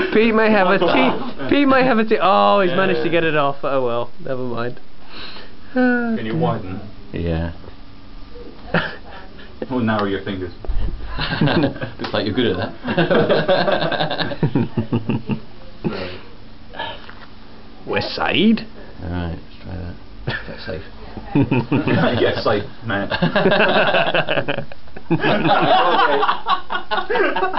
Pete may have a teeth. Pete may have a teeth. Oh, he's managed to get it off. Oh well, never mind. Can you widen? Yeah. Or narrow your fingers. Looks like you're good at that. West Side. Alright, let's try that. That's safe. Yes, safe, man.